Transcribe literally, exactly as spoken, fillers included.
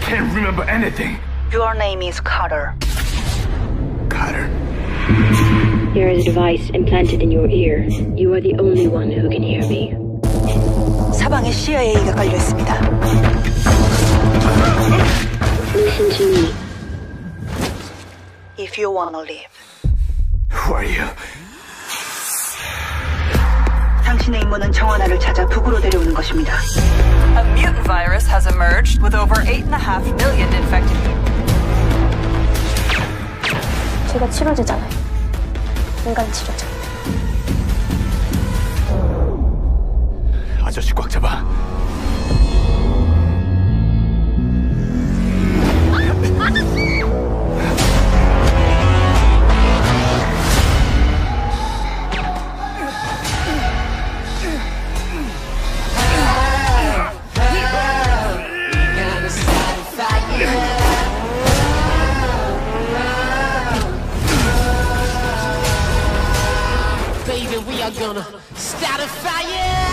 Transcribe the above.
can't remember anything. Your name is Carter. Carter? There is a device implanted in your ear. You are the only one who can hear me. 사방에 씨아이에이가 깔려 있습니다. Listen to me. If you wanna live. Who are you? 당신의 임무는 정원아를 찾아 북으로 데려오는 것입니다. A mutant virus has emerged with over eight and a half million infected people. 제가 치료제잖아요. 인간 치료제. 아저씨 꽉 잡아. Baby, we are gonna start a fire.